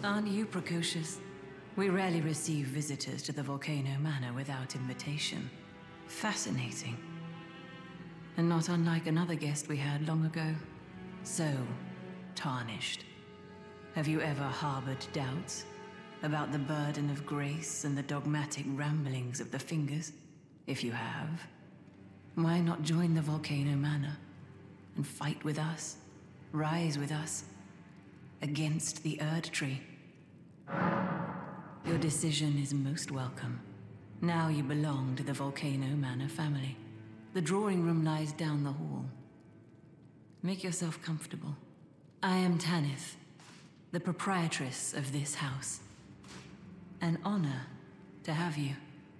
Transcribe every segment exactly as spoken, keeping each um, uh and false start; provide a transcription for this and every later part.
Aren't you precocious? We rarely receive visitors to the Volcano Manor without invitation. Fascinating. And not unlike another guest we had long ago. So, tarnished. Have you ever harbored doubts about the burden of grace and the dogmatic ramblings of the Fingers? If you have, why not join the Volcano Manor and fight with us, rise with us, against the Erd Tree? Your decision is most welcome. Now you belong to the Volcano Manor family. The drawing room lies down the hall. Make yourself comfortable. I am Tanith, the proprietress of this house. An honor to have you.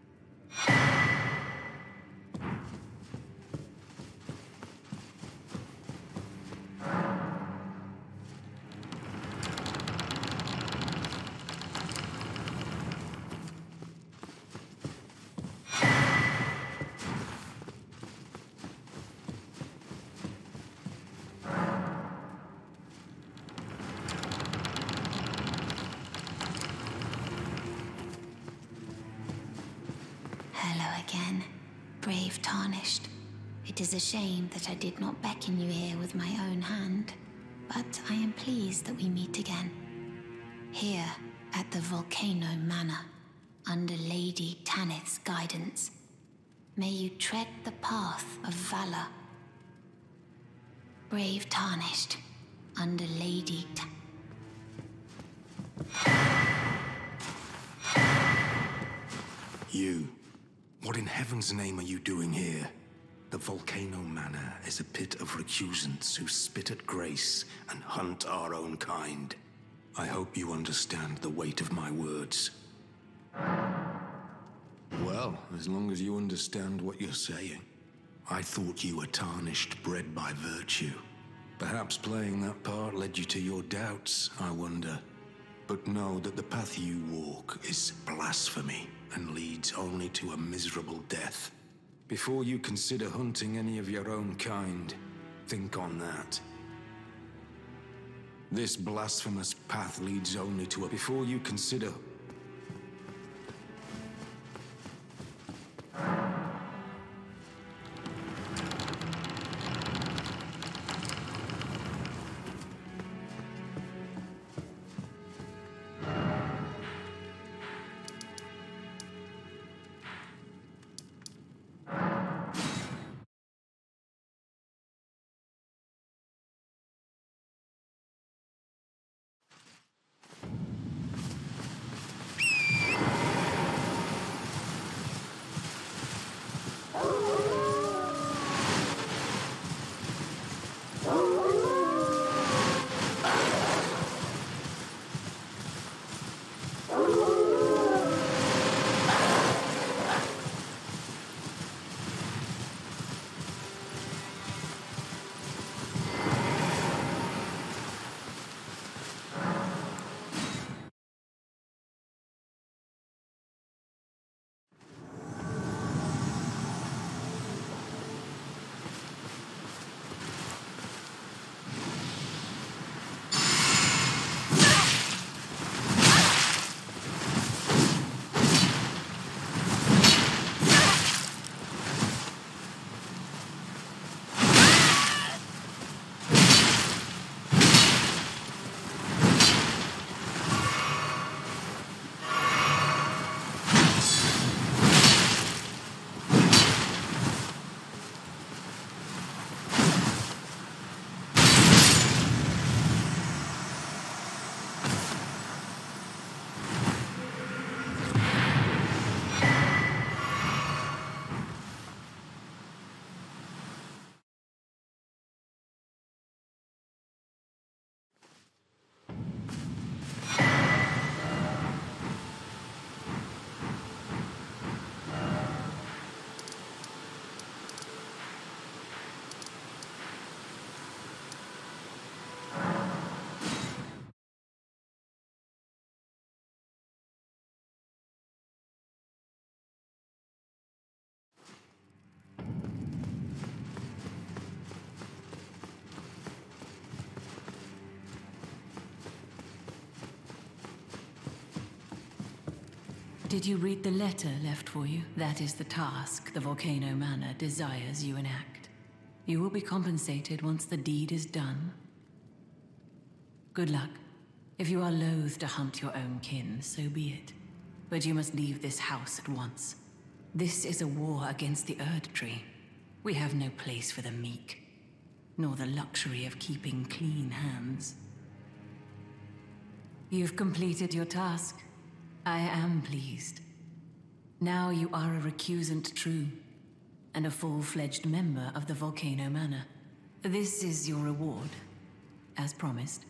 Again, brave Tarnished. It is a shame that I did not beckon you here with my own hand, but I am pleased that we meet again. Here, at the Volcano Manor, under Lady Tanith's guidance. May you tread the path of valor. Brave Tarnished, under Lady Ta- You. What in heaven's name are you doing here? The Volcano Manor is a pit of recusants who spit at grace and hunt our own kind. I hope you understand the weight of my words. Well, as long as you understand what you're saying. I thought you were tarnished, bred by virtue. Perhaps playing that part led you to your doubts, I wonder. But know that the path you walk is blasphemy and leads only to a miserable death. Before you consider hunting any of your own kind, think on that. This blasphemous path leads only to a... Before you consider... Did you read the letter left for you? That is the task the Volcano Manor desires you enact. You will be compensated once the deed is done. Good luck. If you are loath to hunt your own kin, so be it. But you must leave this house at once. This is a war against the Erd Tree. We have no place for the meek, nor the luxury of keeping clean hands. You've completed your task. I am pleased. Now you are a recusant true, and a full-fledged member of the Volcano Manor. This is your reward, as promised.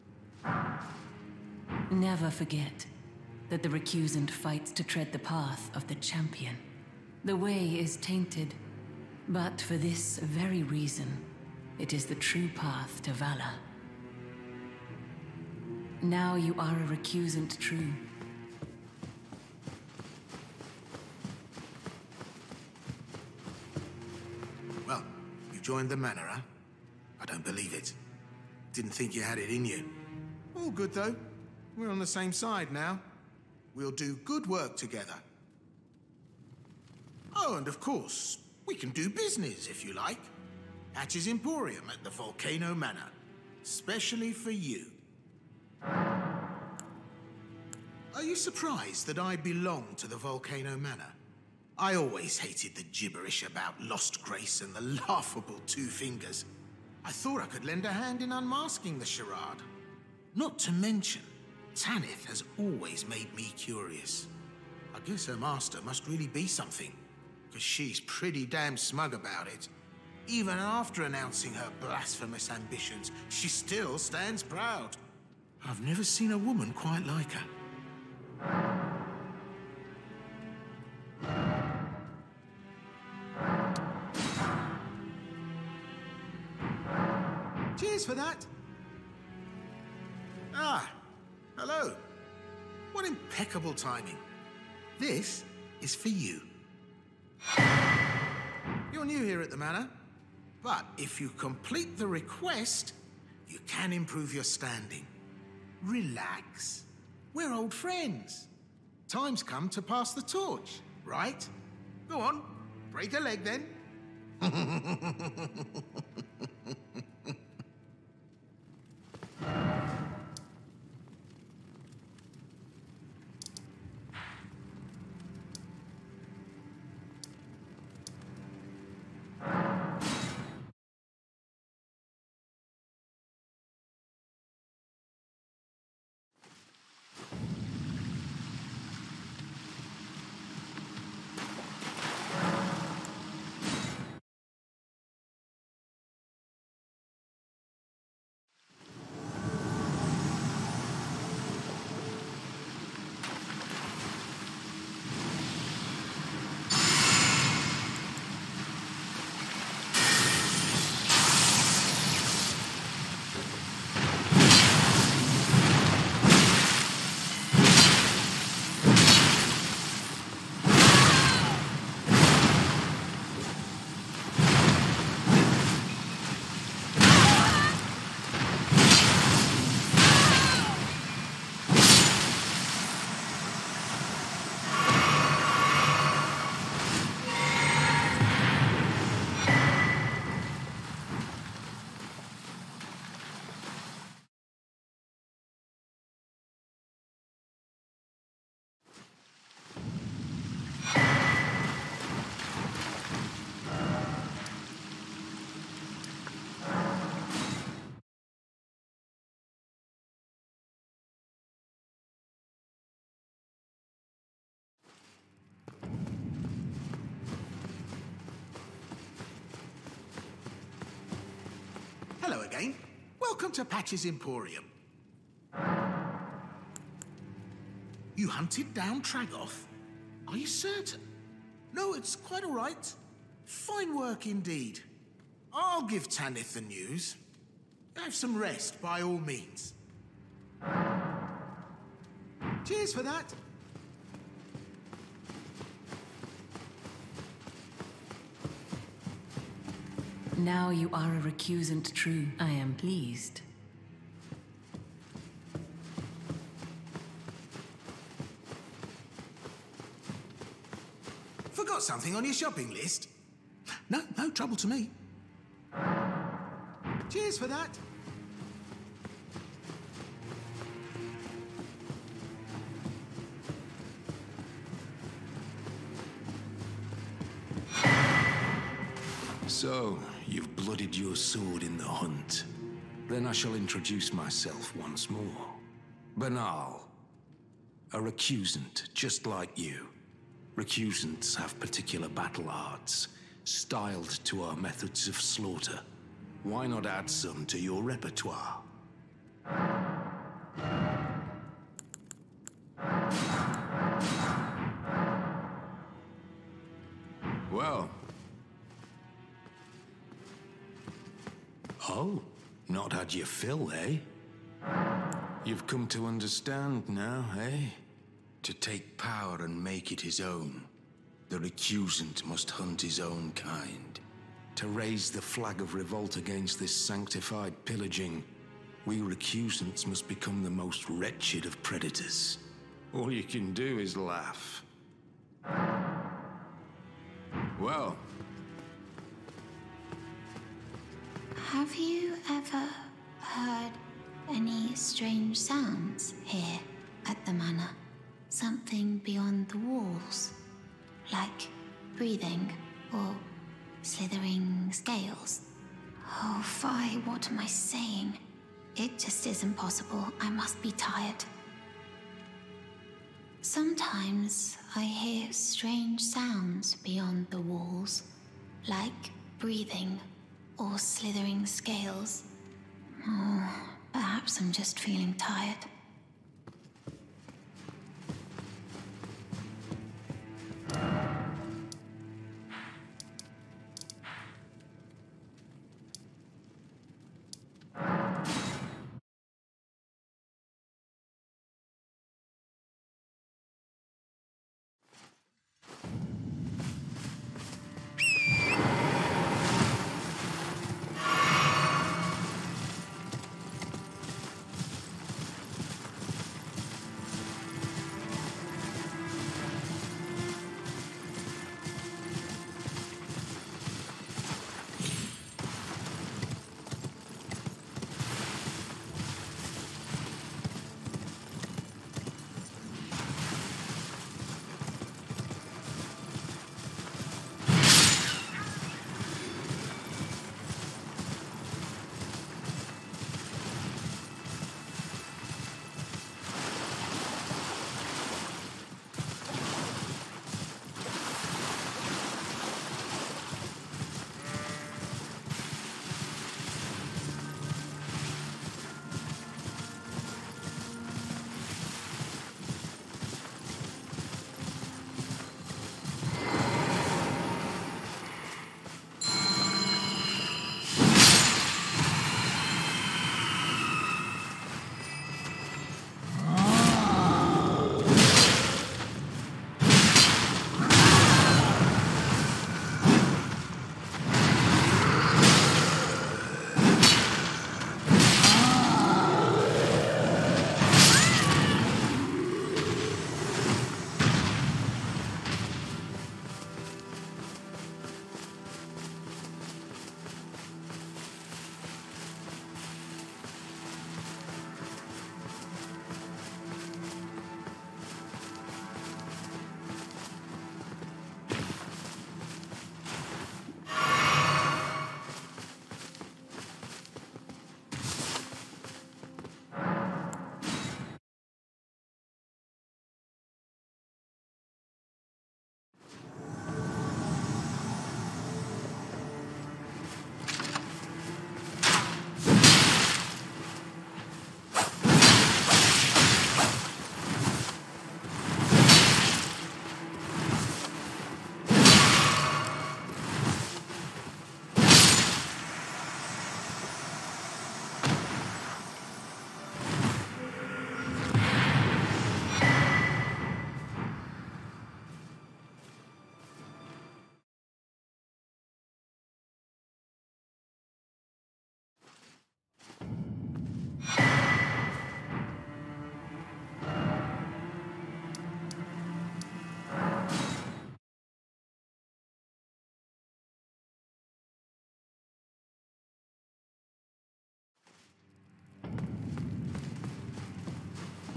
Never forget that the recusant fights to tread the path of the champion. The way is tainted, but for this very reason, it is the true path to valor. Now you are a recusant true. Well, you joined the manor, huh? I don't believe it. Didn't think you had it in you. All good, though. We're on the same side now. We'll do good work together. Oh, and of course, we can do business, if you like. Patch's Emporium at the Volcano Manor. Especially for you. Are you surprised that I belong to the Volcano Manor? I always hated the gibberish about Lost Grace and the laughable Two Fingers. I thought I could lend a hand in unmasking the charade. Not to mention, Tanith has always made me curious. I guess her master must really be something, because she's pretty damn smug about it. Even after announcing her blasphemous ambitions, she still stands proud. I've never seen a woman quite like her. Cheers for that. Ah, hello. What impeccable timing. This is for you. You're new here at the manor, but if you complete the request, you can improve your standing. Relax. We're old friends. Time's come to pass the torch, right? Go on, break a leg then. Hello again. Welcome to Patch's Emporium. You hunted down Tragoth? Are you certain? No, it's quite all right. Fine work indeed. I'll give Tanith the news. Have some rest, by all means. Cheers for that. Now you are a recusant true. I am pleased. forgot something on your shopping list? No, no trouble to me. Cheers for that. So, you've blooded your sword in the hunt. Then I shall introduce myself once more. Banal. A recusant, just like you. Recusants have particular battle arts, styled to our methods of slaughter. Why not add some to your repertoire? Well. Oh, not had your fill, eh? You've come to understand now, eh? To take power and make it his own, the recusant must hunt his own kind. To raise the flag of revolt against this sanctified pillaging, we recusants must become the most wretched of predators. All you can do is laugh. Well. Have you ever heard any strange sounds here at the manor? Something beyond the walls? Like breathing or slithering scales? Oh, Phi, what am I saying? It just isn't possible. I must be tired. Sometimes I hear strange sounds beyond the walls, like breathing or slithering scales. Oh, perhaps I'm just feeling tired.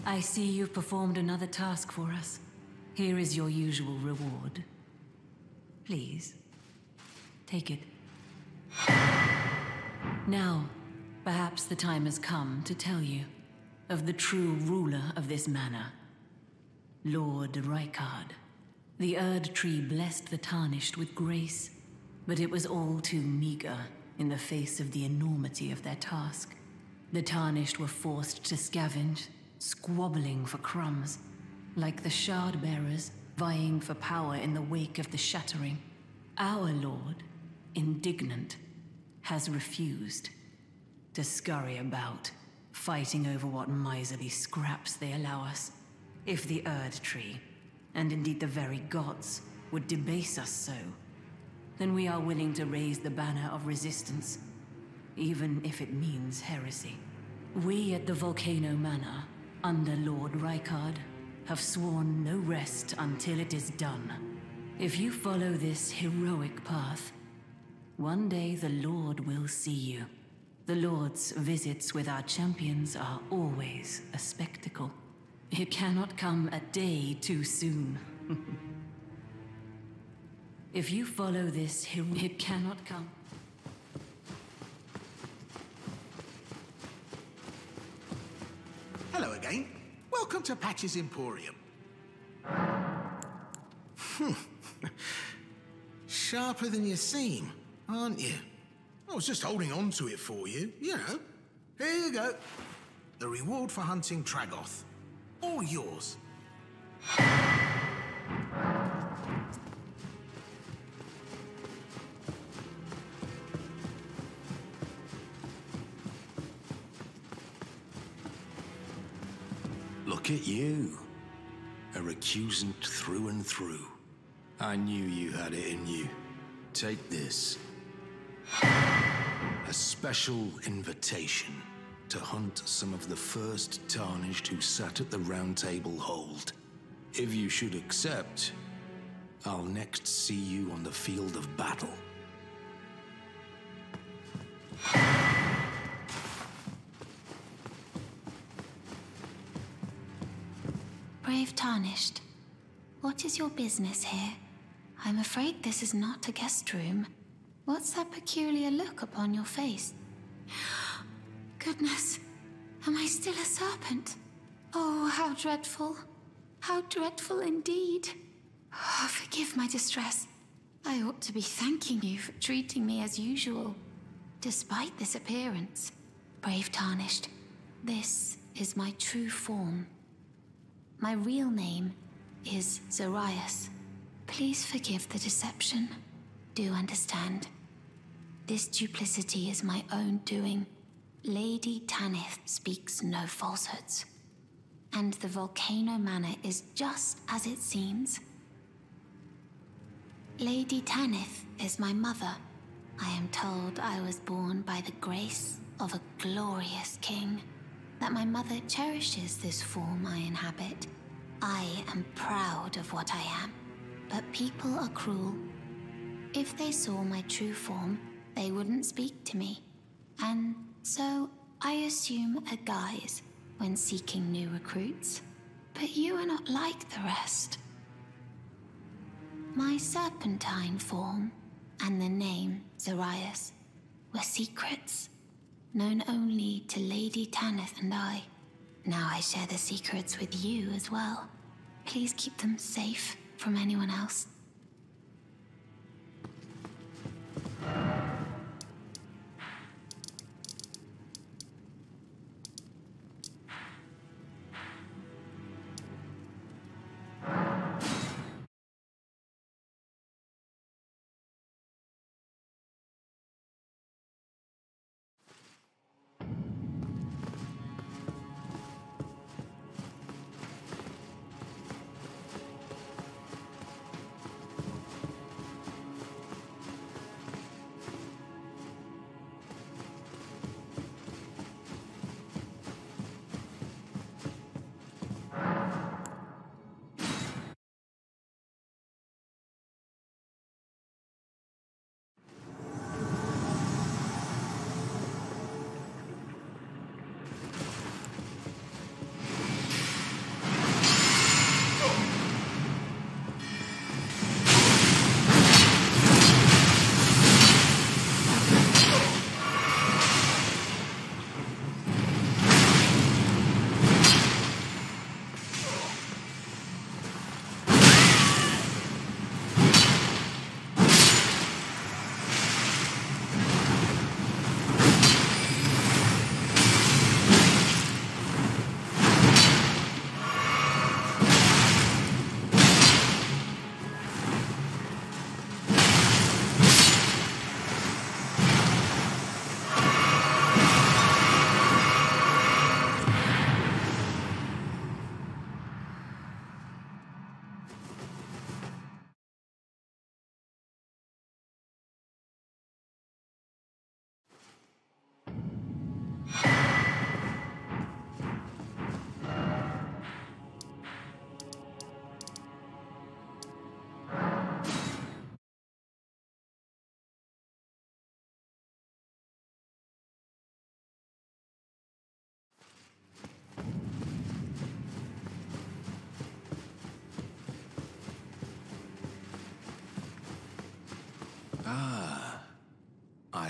I see you've performed another task for us. Here is your usual reward. Please, take it. Now, perhaps the time has come to tell you of the true ruler of this manor, Lord Rykard. The Erd Tree blessed the Tarnished with grace, but it was all too meager in the face of the enormity of their task. The Tarnished were forced to scavenge, squabbling for crumbs, like the Shard Bearers vying for power in the wake of the Shattering. Our Lord, indignant, has refused to scurry about, fighting over what miserly scraps they allow us. If the Erd Tree, and indeed the very gods, would debase us so, then we are willing to raise the banner of resistance, even if it means heresy. We at the Volcano Manor, under Lord Rykard, have sworn no rest until it is done. If you follow this heroic path, one day the Lord will see you. The Lord's visits with our champions are always a spectacle. It cannot come a day too soon. If you follow this hero, it cannot come. Hello again. Welcome to Patch's Emporium. Sharper than you seem, aren't you? I was just holding on to it for you, you know. Here you go. The reward for hunting Tragoth. All yours. Look at you. A recusant through and through. I knew you had it in you. Take this. A special invitation to hunt some of the first Tarnished who sat at the Round Table Hold. If you should accept, I'll next see you on the field of battle. Brave Tarnished, what is your business here? I'm afraid this is not a guest room. What's that peculiar look upon your face? Goodness, am I still a serpent? Oh, how dreadful. How dreadful indeed. Oh, forgive my distress. I ought to be thanking you for treating me as usual, despite this appearance. Brave Tarnished, this is my true form. My real name is Zarias. Please forgive the deception. Do understand. This duplicity is my own doing. Lady Tanith speaks no falsehoods. And the Volcano Manor is just as it seems. Lady Tanith is my mother. I am told I was born by the grace of a glorious king. That my mother cherishes this form I inhabit. I am proud of what I am, but people are cruel. If they saw my true form, they wouldn't speak to me. And so I assume a guise when seeking new recruits. But you are not like the rest. My serpentine form and the name Zarias were secrets, known only to Lady Tanith and I. Now I share the secrets with you as well. Please keep them safe from anyone else.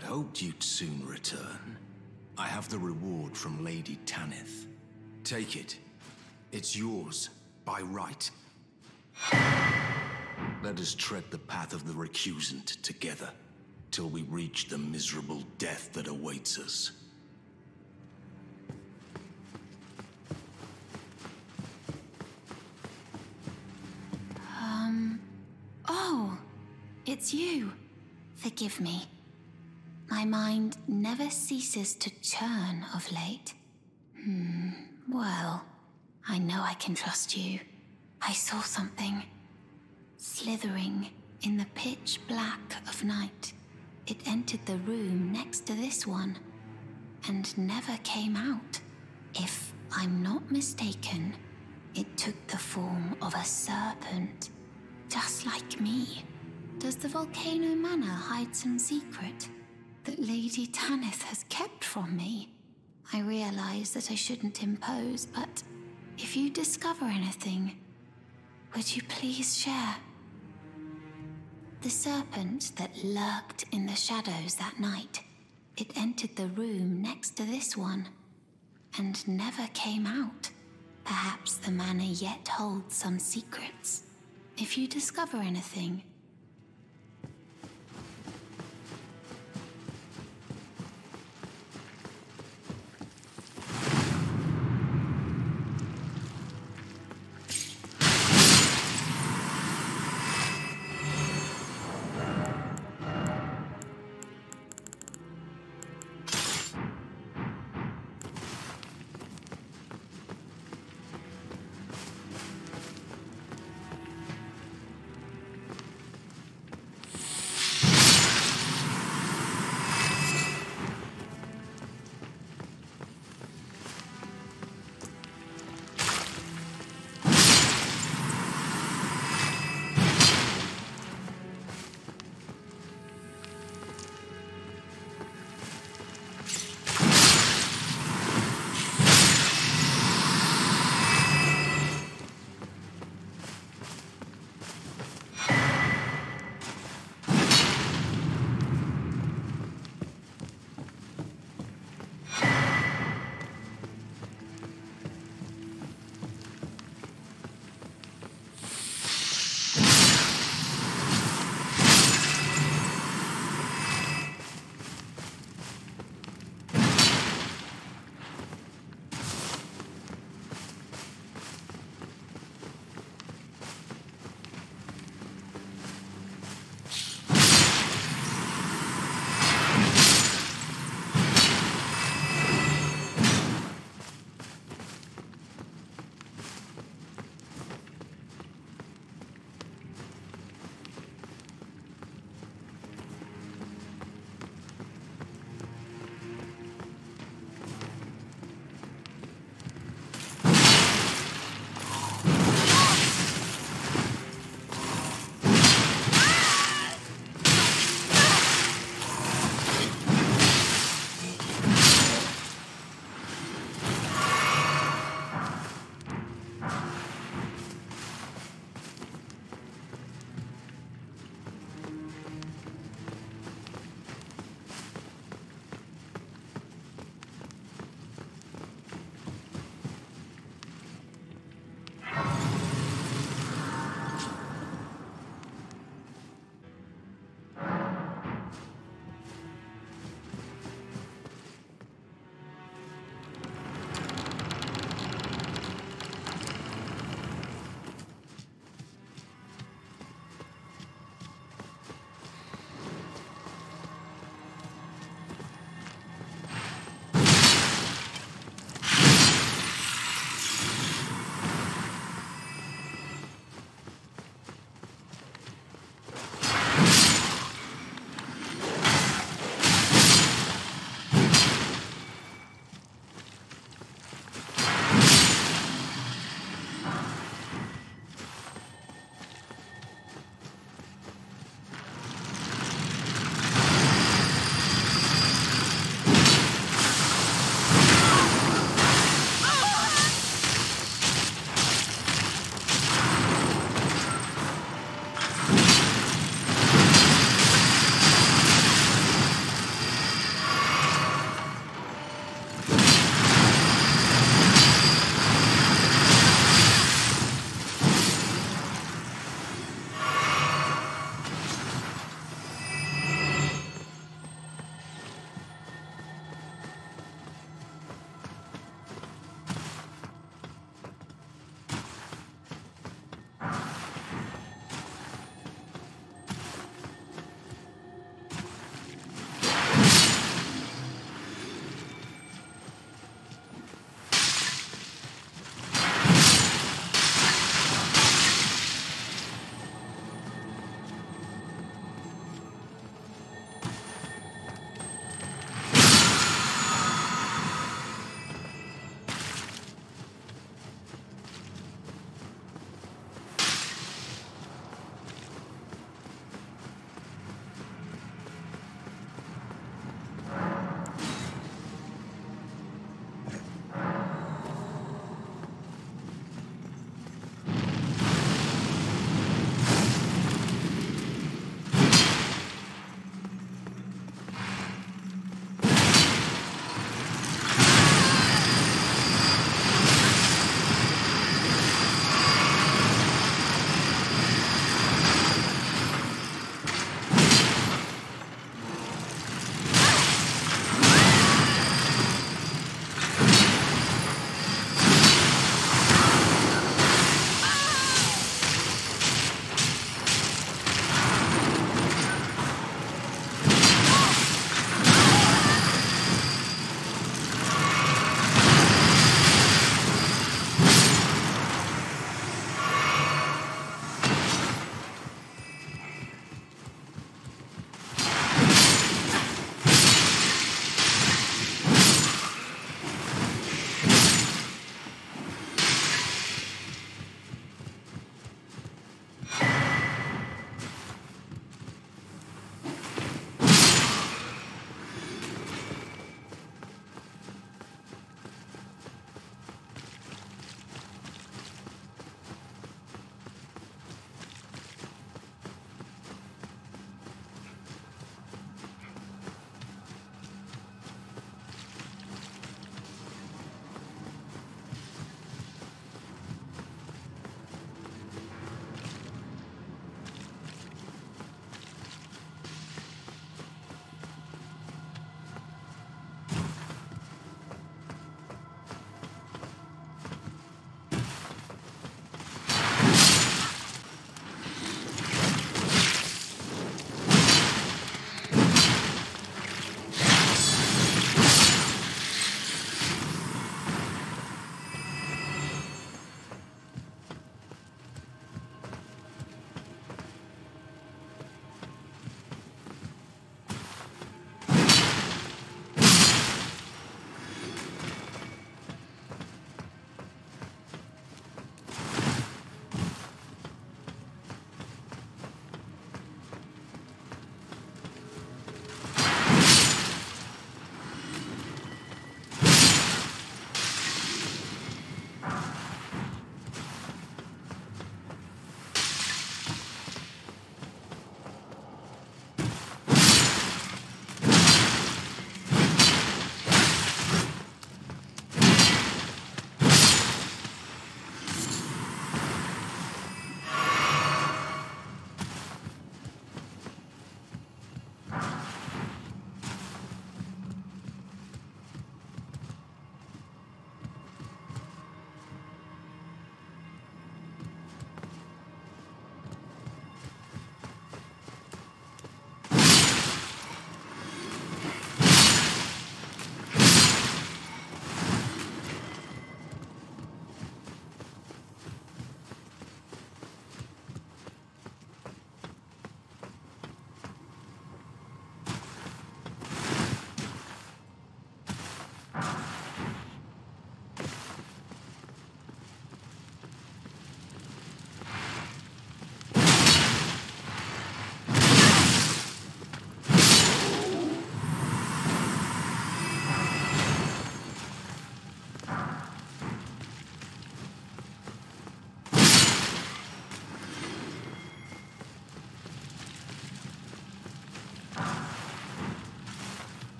I'd hoped you'd soon return. I have the reward from Lady Tanith. Take it. It's yours, by right. Let us tread the path of the recusant together, till we reach the miserable death that awaits us. Um... Oh, it's you. Forgive me. My mind never ceases to churn of late. Hmm, well, I know I can trust you. I saw something slithering in the pitch black of night. It entered the room next to this one and never came out. If I'm not mistaken, it took the form of a serpent, just like me. Does the Volcano Manor hide some secret that Lady Tanith has kept from me? I realize that I shouldn't impose, but if you discover anything, would you please share? The serpent that lurked in the shadows that night, it entered the room next to this one and never came out. Perhaps the manor yet holds some secrets. If you discover anything,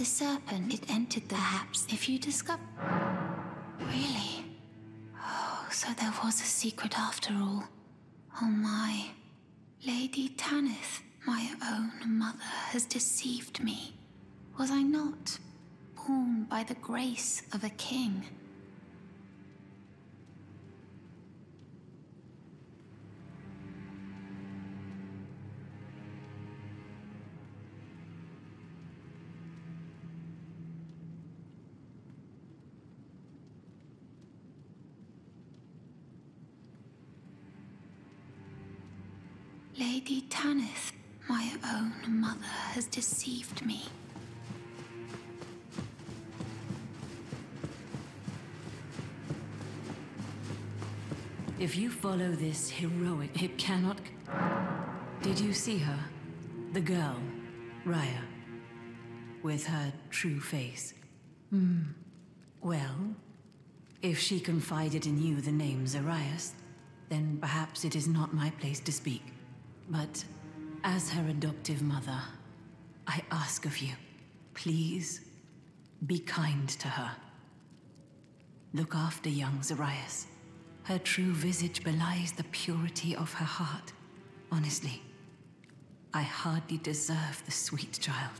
The serpent, it entered the... Perhaps if you discover... Really? Oh, so there was a secret after all. Oh my. Lady Tanith, my own mother, has deceived me. Was I not born by the grace of a king? Lady Tanith, my own mother, has deceived me. If you follow this heroic, it cannot... Did you see her? The girl, Raya, with her true face. Hmm. Well, if she confided in you the name Zarias, then perhaps it is not my place to speak. But as her adoptive mother, I ask of you, please be kind to her. Look after young Zarias. Her true visage belies the purity of her heart. Honestly, I hardly deserve the sweet child.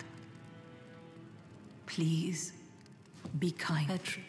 Please be kind. Her true...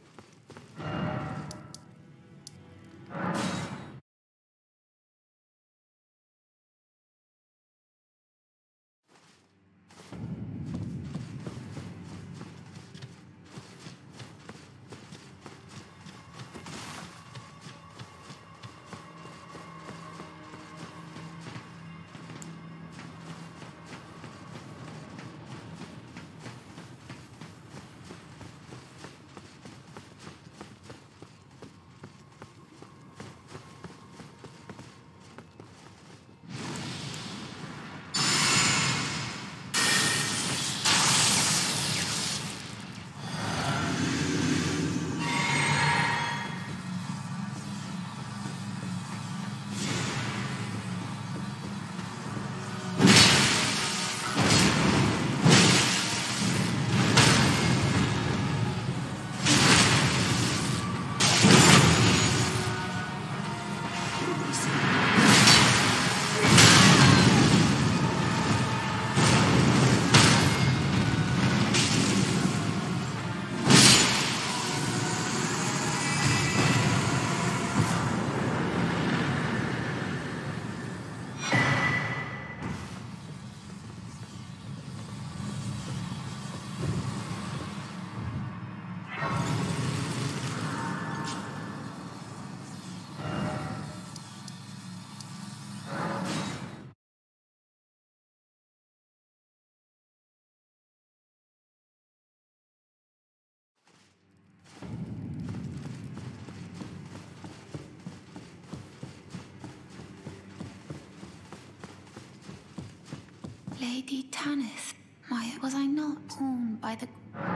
Lady Tanith, my... Was I not born by the...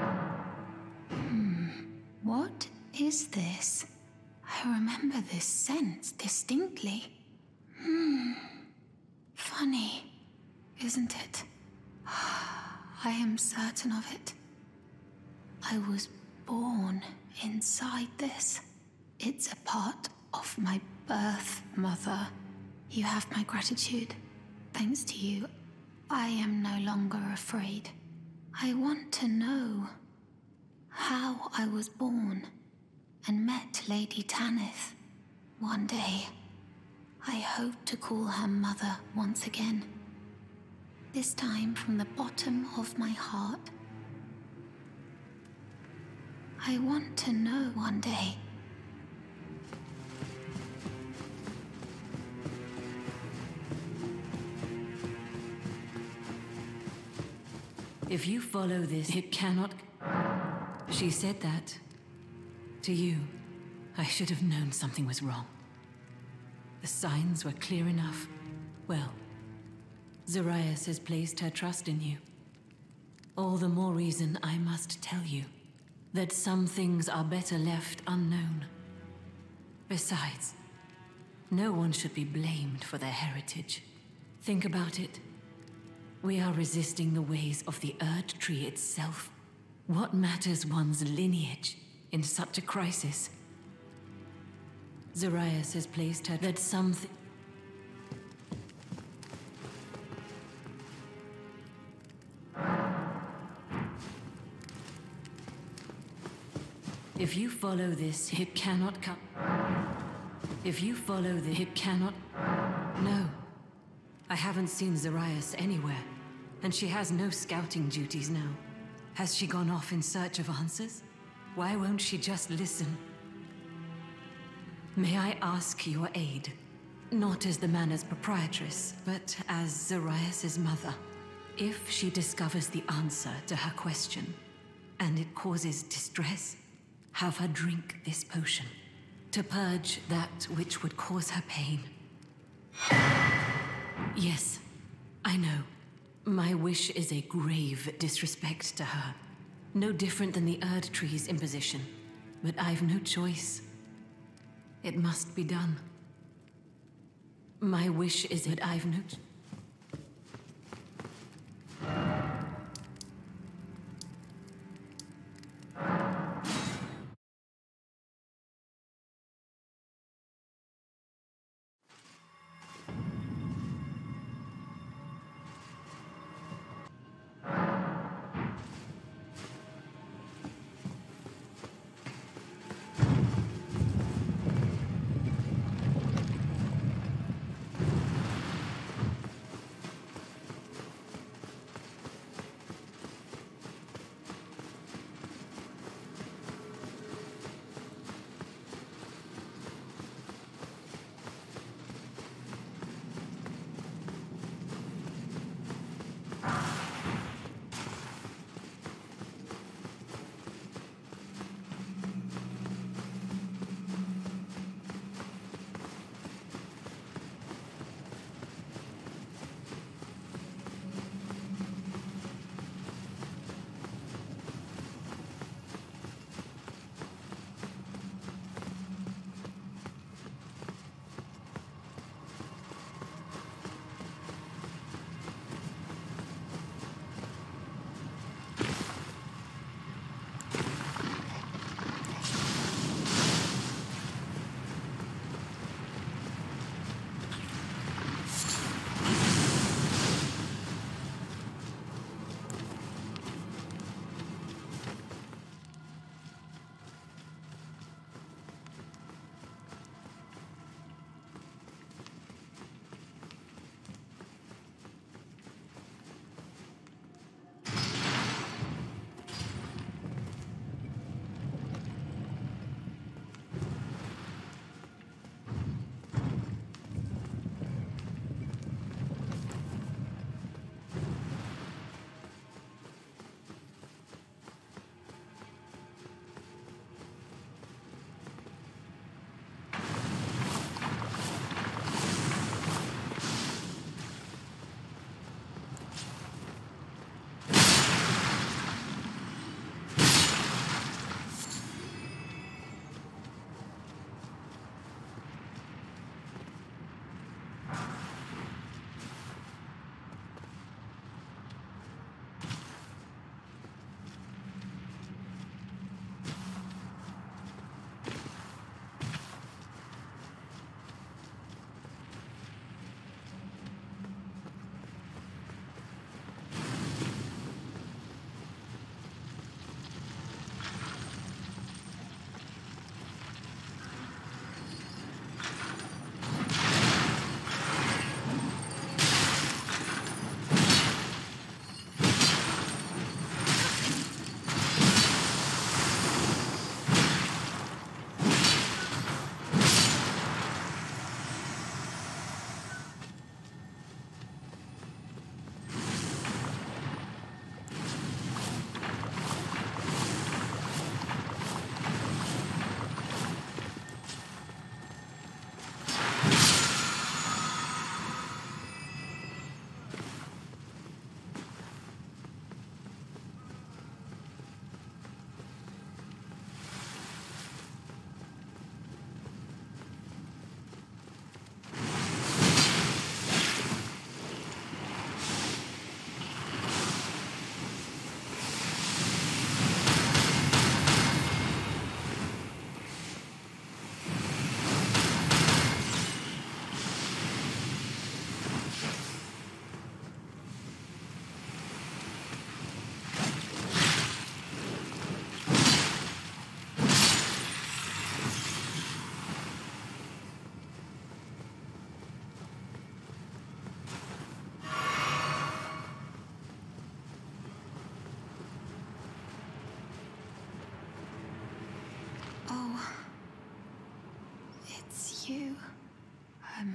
Hmm. What is this? I remember this scent distinctly. Hmm. Funny, isn't it? I am certain of it. I was born inside this. It's a part of my birth, Mother. You have my gratitude. Thanks to you, I am no longer afraid. I want to know how I was born and met Lady Tanith. One day, I hope to call her mother once again. This time from the bottom of my heart. I want to know one day. If you follow this, it cannot... She said that to you. I should have known something was wrong. The signs were clear enough. Well, Zarias has placed her trust in you. All the more reason I must tell you that some things are better left unknown. Besides, no one should be blamed for their heritage. Think about it. We are resisting the ways of the Erd Tree itself. What matters one's lineage in such a crisis? Zarias has placed her that something... If you follow this, it cannot come. If you follow this, it cannot... No. I haven't seen Zarias anywhere, and she has no scouting duties now. Has she gone off in search of answers? Why won't she just listen? May I ask your aid? Not as the manor's proprietress, but as Zarias' mother. If she discovers the answer to her question, and it causes distress, have her drink this potion, to purge that which would cause her pain. Yes, I know. My wish is a grave disrespect to her. No different than the Erd Tree's imposition. But I've no choice. It must be done. My wish is that I've no...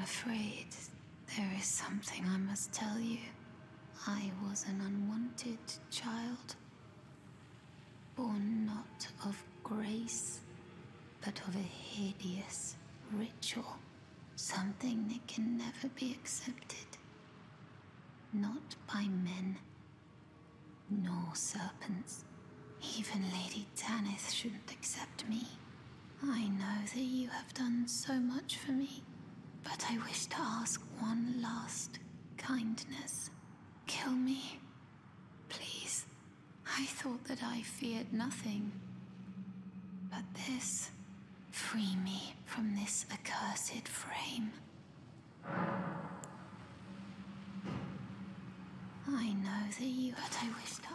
afraid there is something I must tell you. I was an unwanted child, born not of grace, but of a hideous ritual, something that can never be accepted. Not by men, nor serpents. Even Lady Tanith shouldn't accept me. I know that you have done so much for me, but I wish to ask one last kindness. Kill me, please. I thought that I feared nothing. But this, free me from this accursed frame. I know that you, but I wish to.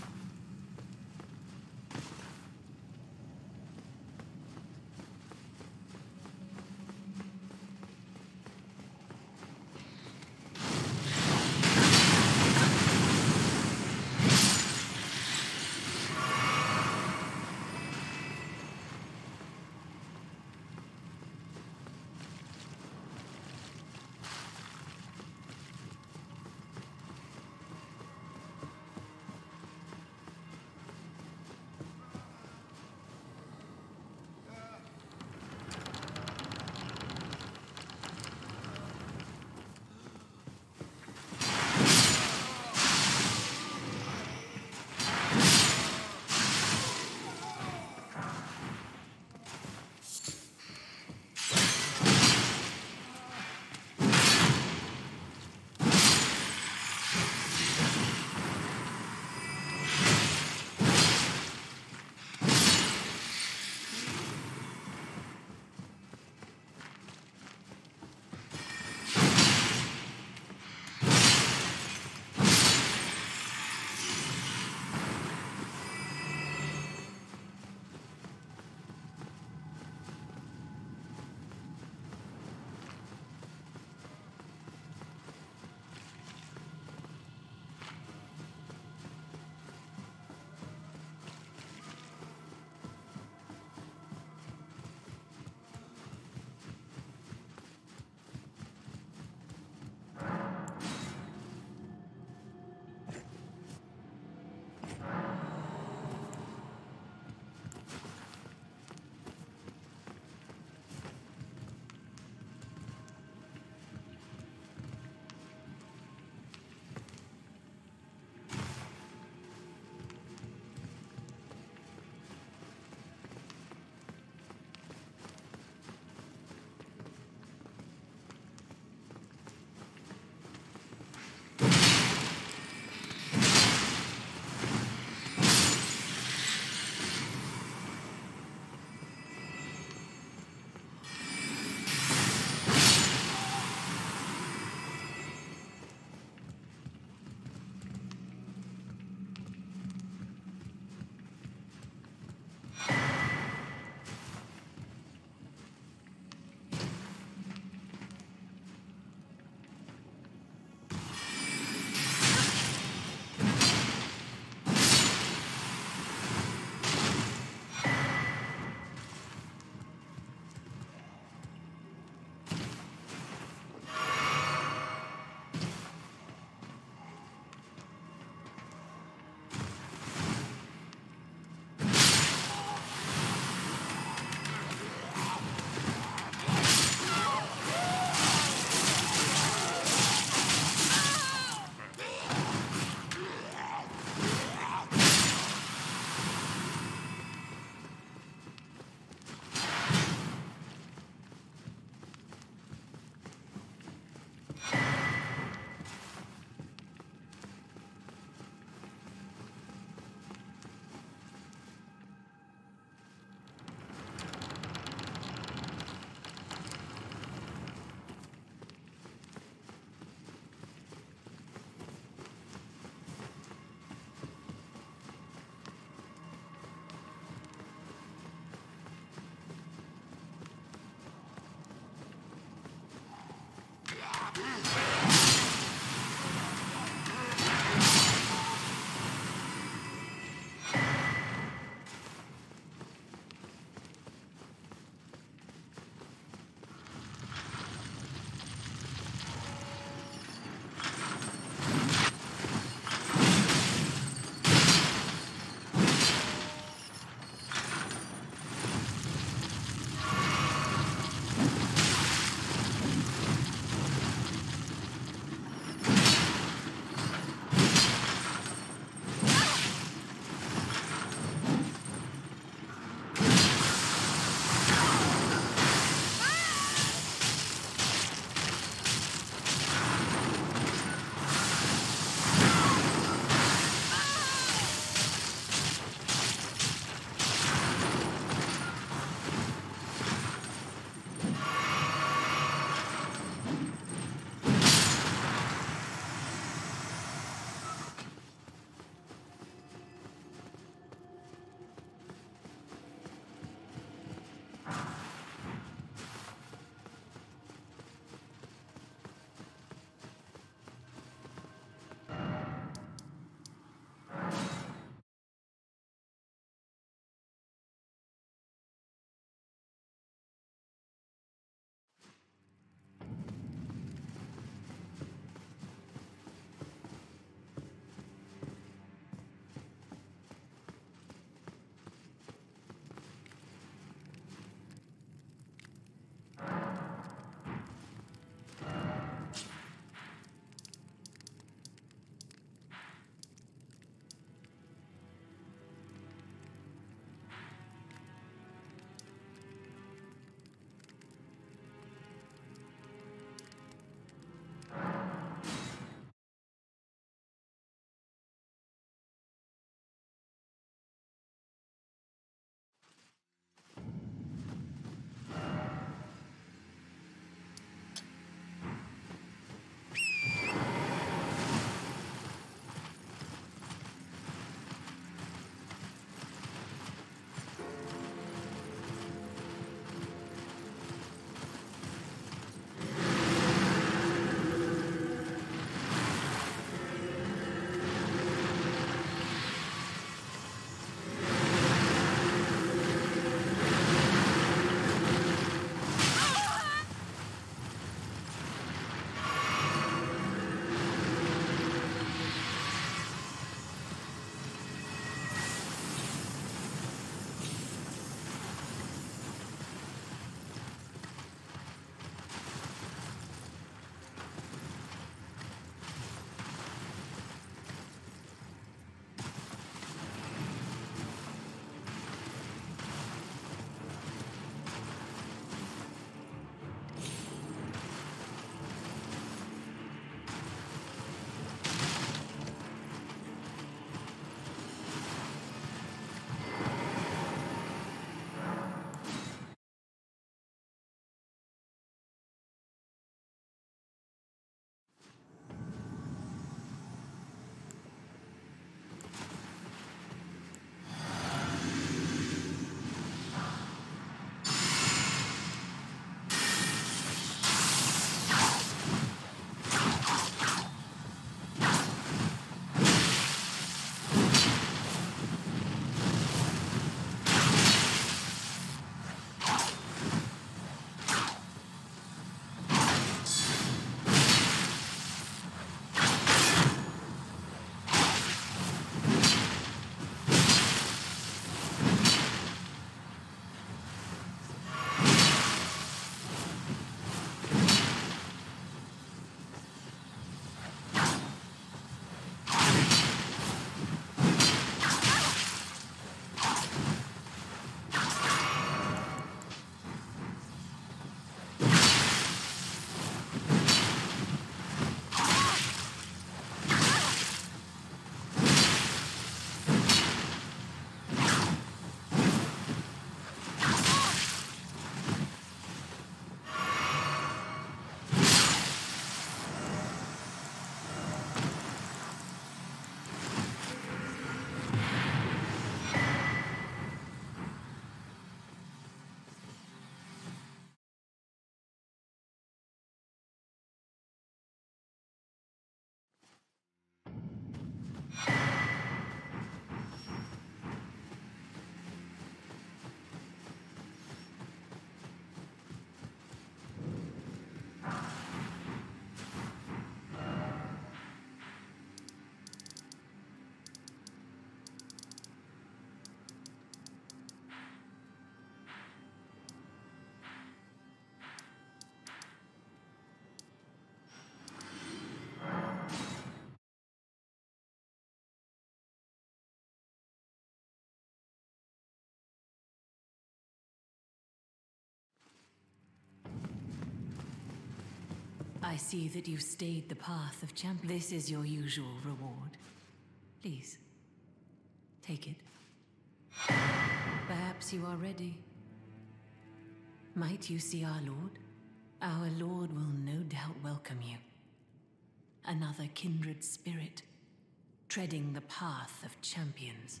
I see that you've stayed the path of champion. This is your usual reward. Please, take it. Perhaps you are ready. Might you see our Lord? Our Lord will no doubt welcome you. Another kindred spirit, treading the path of champions.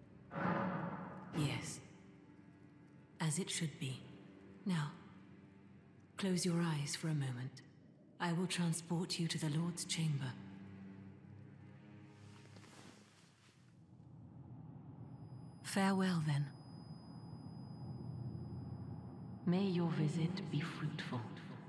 Yes, as it should be. Now, close your eyes for a moment. I will transport you to the Lord's chamber. Farewell, then. May your visit be fruitful.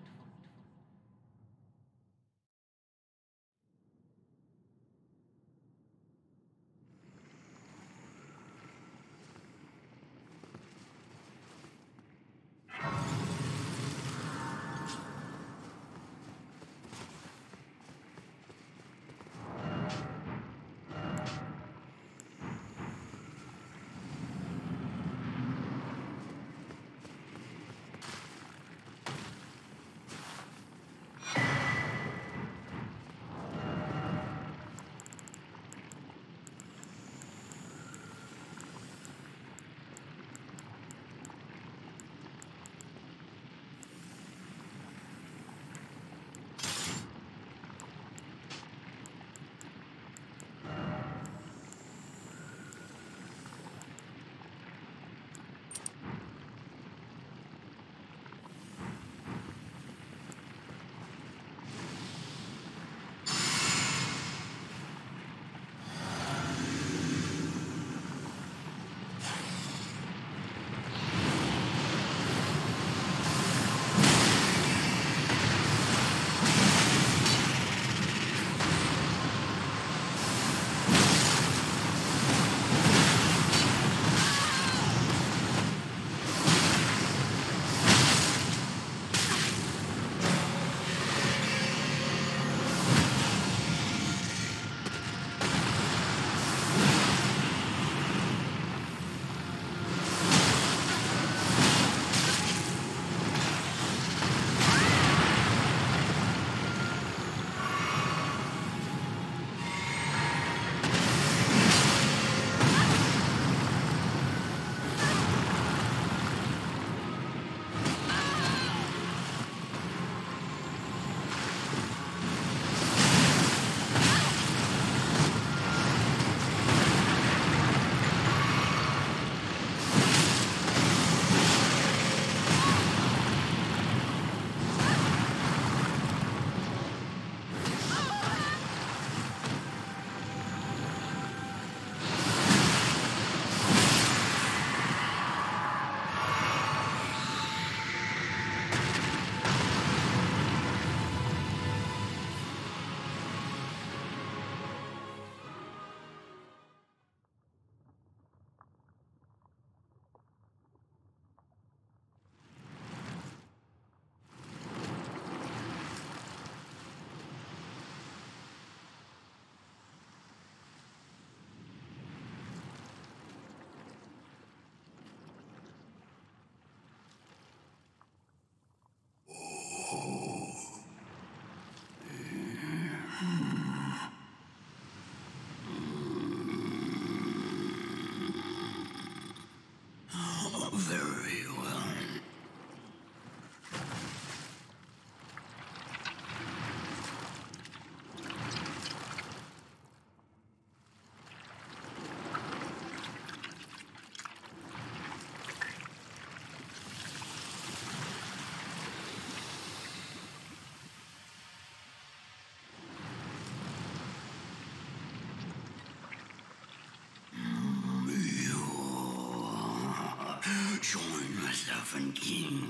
Join myself and King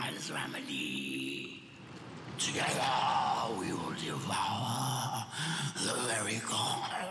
Azramali. Together we will devour the very corner.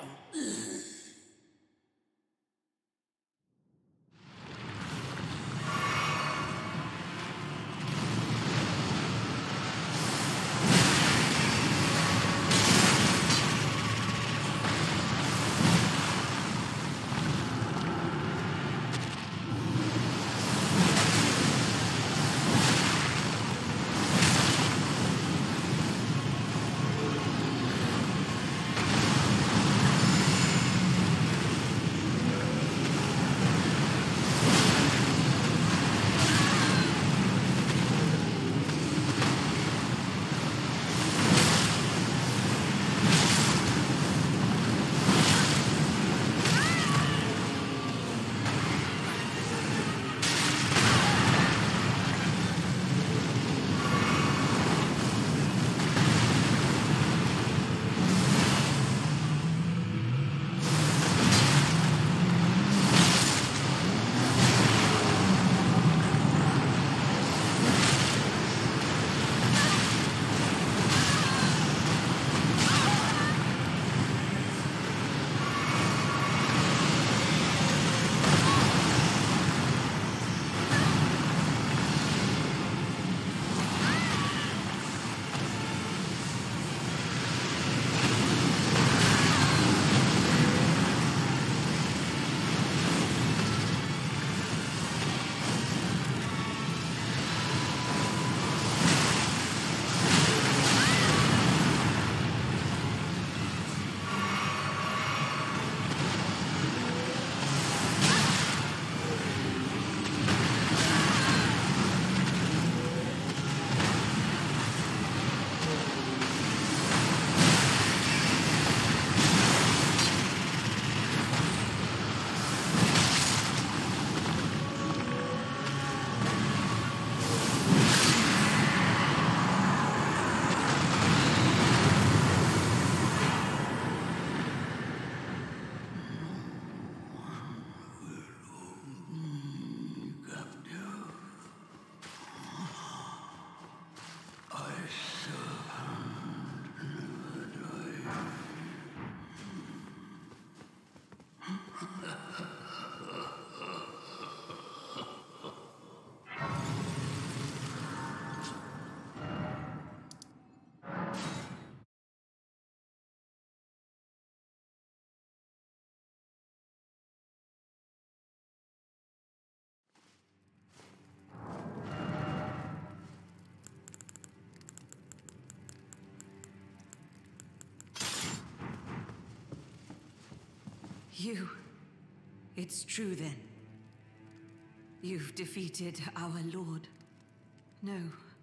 You... It's true then. You've defeated our lord. No.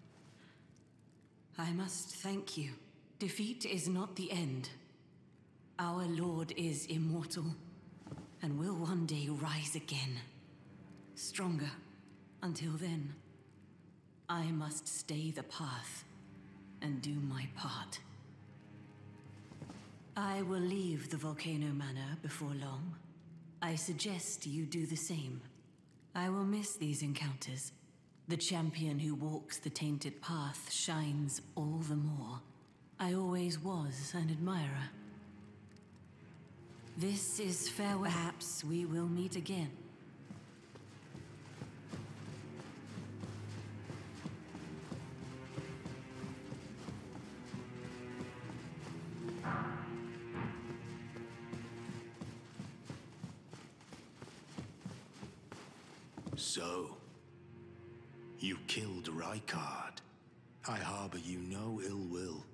I must thank you. Defeat is not the end. Our lord is immortal, and will one day rise again. Stronger. Until then, I must stay the path and do my part. I will leave the Volcano Manor before long. I suggest you do the same. I will miss these encounters. The champion who walks the tainted path shines all the more. I always was an admirer. This is farewell. Perhaps we will meet again. So, you killed Rykard. I harbor you no ill will.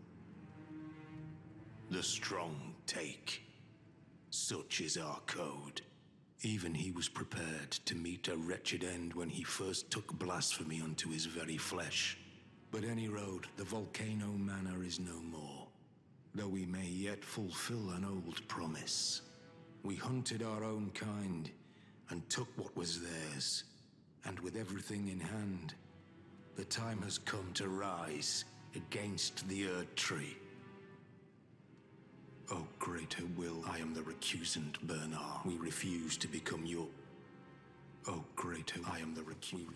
The strong take. Such is our code. Even he was prepared to meet a wretched end when he first took blasphemy unto his very flesh. But any road, the Volcano Manor is no more. Though we may yet fulfill an old promise. We hunted our own kind and took what was theirs. And with everything in hand, the time has come to rise against the Erd Tree. O greater will, I am the recusant Bernard. We refuse to become your... O greater, I am the recusant...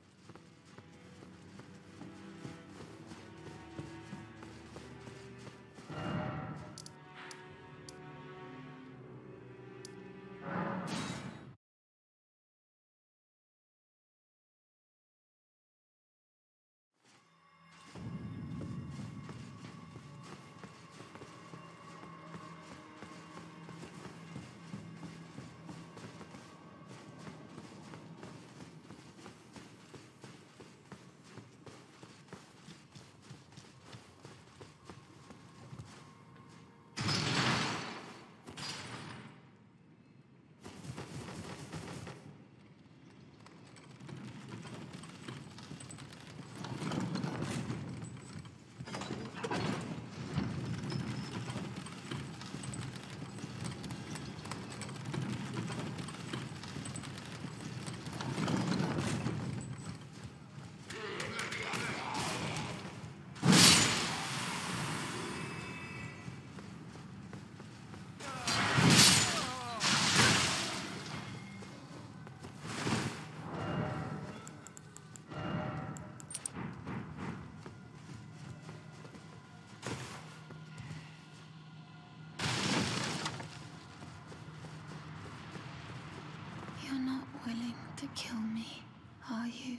To kill me, are you?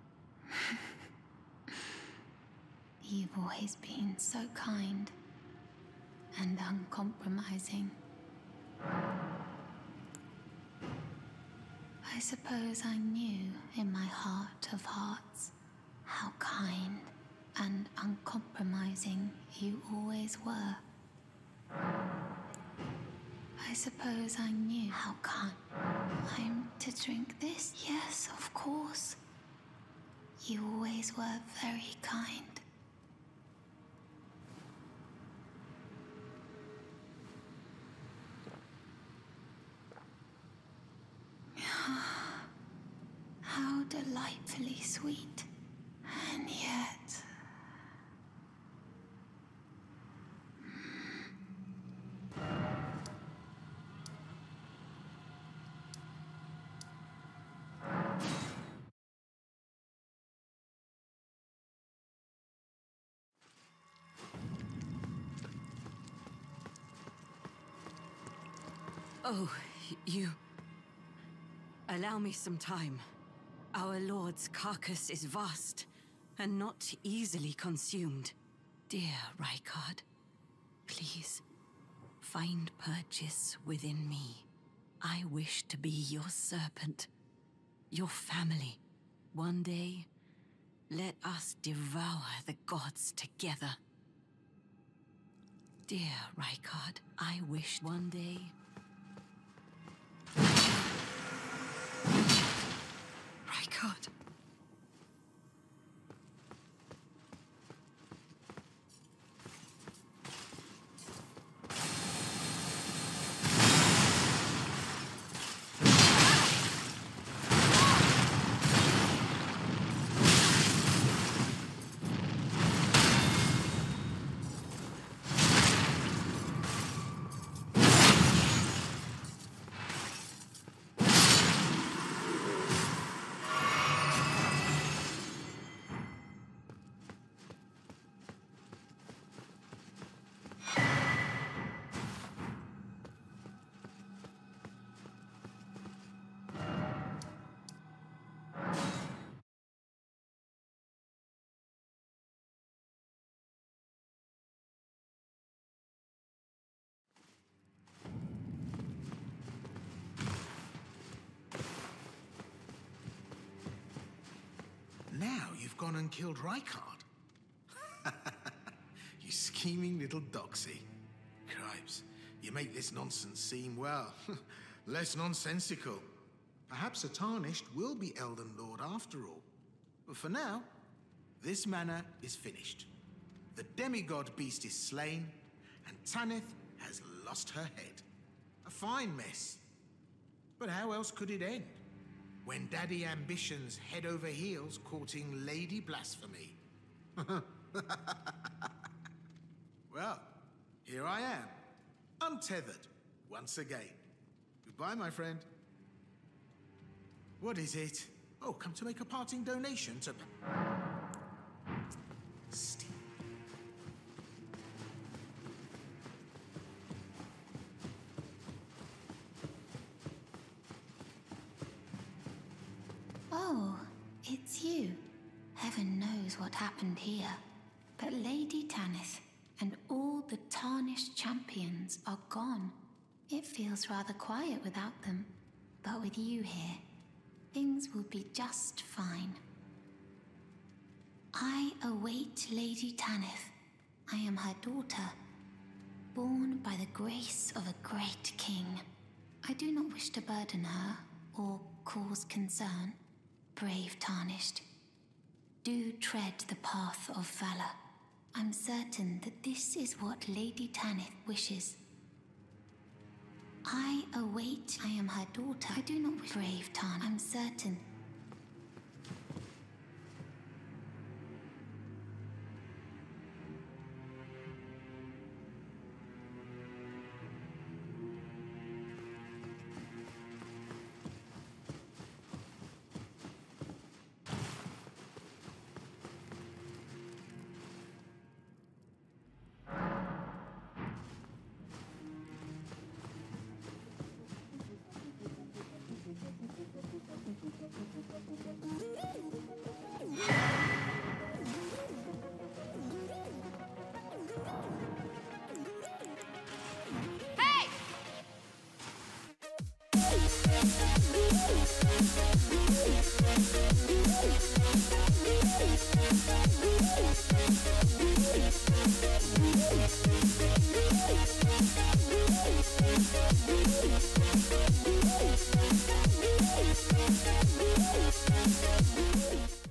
You've always been so kind and uncompromising. I suppose I knew in my heart of hearts how kind and uncompromising you always were. I suppose I knew how kind. I'm to drink this? Yes, of course. You always were very kind. How delightfully sweet. And yet... Oh, you... Allow me some time. Our lord's carcass is vast, and not easily consumed. Dear Rykard, please, find purchase within me. I wish to be your serpent, your family. One day, let us devour the gods together. Dear Rykard, I wish one day... God. Now you've gone and killed Rykard. You scheming little doxy. Cripes, you make this nonsense seem, well, less nonsensical. Perhaps a Tarnished will be Elden Lord after all. But for now, this manor is finished. The demigod beast is slain, and Tanith has lost her head. A fine mess. But how else could it end? When Daddy Ambition's head over heels courting Lady Blasphemy. Well, here I am, untethered, once again. Goodbye, my friend. What is it? Oh, come to make a parting donation to... St Oh, it's you. Heaven knows what happened here. But Lady Tanith and all the Tarnished champions are gone. It feels rather quiet without them. But with you here, things will be just fine. I await Lady Tanith. I am her daughter, born by the grace of a great king. I do not wish to burden her or cause concern. Brave Tarnished, do tread the path of valor. I'm certain that this is what Lady Tanith wishes. I await. I am her daughter. I do not wish. Brave Tarnished. I'm certain. Hey!